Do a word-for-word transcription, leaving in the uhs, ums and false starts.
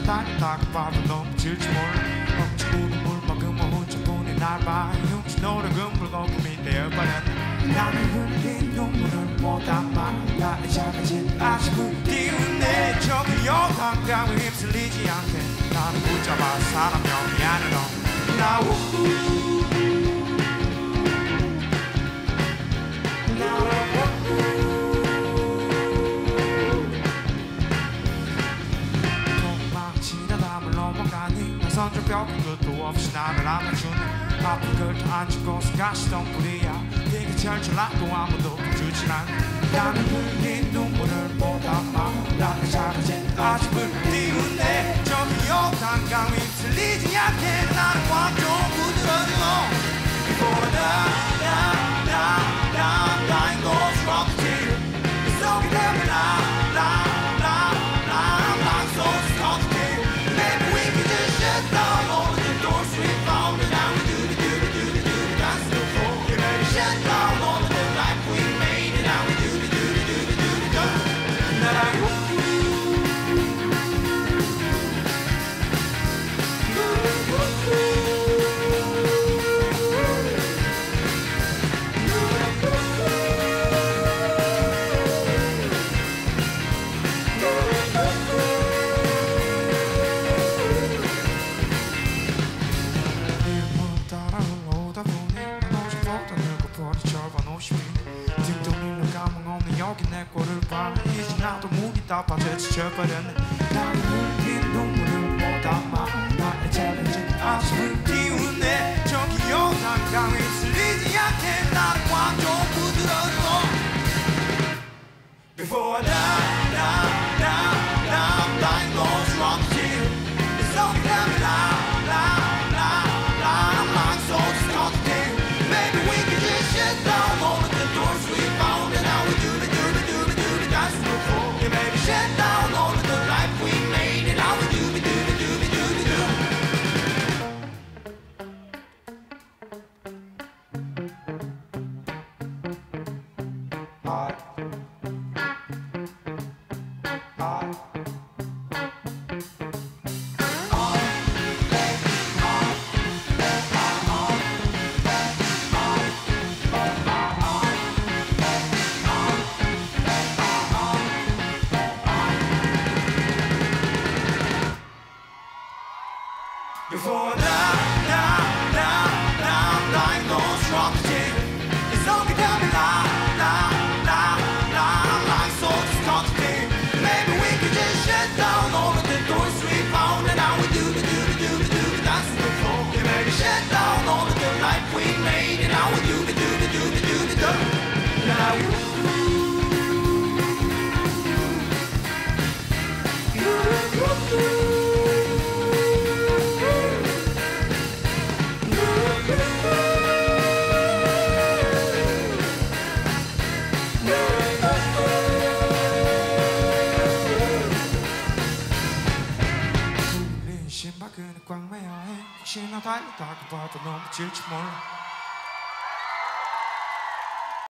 달리다가 봐도 너무 질지 몰라 멈추고는 물 먹으면 혼자 보내 날 봐 흉치 노력은 불거품이 되어버렸네 나는 흘린 눈물을 못 담아 나의 작아진 아쉬움을 띄우네 저기 여한강을 휩쓸리지 않게 나는 붙잡아 사람 형이 아닌 너 우후 선조벽은 끝도 없이 나를 안아주는 아픈 걸터 안주고서 가시던 뿌리야 네가 철철하고 아무도 봐주질 않아 나는 흘린 눈물을 못 담아 나의 작아진 아쉬움을 띄우네 저기 여탄강 휩쓸리지 않게 나는 완전 부드러워 Before the na na na dying goes rock to 그 속에 내면 나 나 나 나 like so stuck to Maybe we can just shut down all of the doors we found and now we do the do the do the do the dance to the floor You better shut down all of the life we made and now we do the do the do the do the do now 여기 내 꼴을 봐 이제 나도 목이 다 빠져 지쳐버렸네 나는 흘린 눈물을 못 담아 나의 작아진 아쉬움을 띄우네 저기 여탄강 휩쓸리지 않게 나는 완전 부드러워 Before na na na na I'm dying goes wrong to you It's only coming out la la la I'm like so stuck to you Maybe we can just shut down all of the doors we found and now we do the do the do the do the dance to the floor Yeah baby shut down all of the life we made and now we do the do the do the do the do Hot Before na na na na I'm dying goes wrong to you It's only coming la la la la I'm like so stuck to you Maybe we could just shut down all of the doors we found and now we do the do the do the do the dance to the floor Yeah baby shut down all of the life we made and now we do the do the do the do the do Now you 신발 끈을 꽉 매야 해 혹시나 달리다가 봐도 너무 질지 몰라